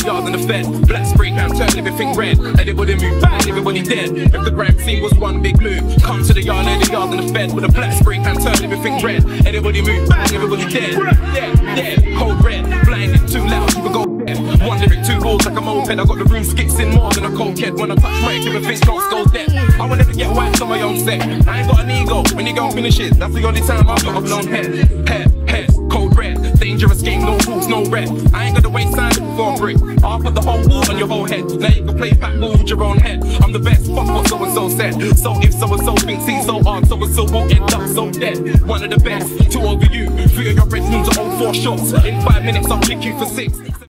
yard and the fed. Black spray can turn everything red. Everybody move back, everybody dead. If the crime scene was one big move, come to the yard and the fed. With a black spray can turn everything red. Everybody move back, everybody dead. Yeah, cold red, blinding too loud, people go dead. One lyric, two balls like a moped. I got the room skitzing more than a cold kid. When I touch mic, everything don't go dead. I want them to get wiped on my own set. I ain't got an ego, when you go finish it, that's the only time I've got a blown head, cold red, dangerous game, no rules, no red. I ain't got to waste time for a brick. I'll put the whole wall on your whole head. Now you can play back ball with your own head. I'm the best, fuck what so-and-so said. So if so-and-so thinks he's so hard, so-and-so will end up so dead. One of the best, two over you. 3 of your red moons are all 4 shots. In 5 minutes I'll kick you for 6.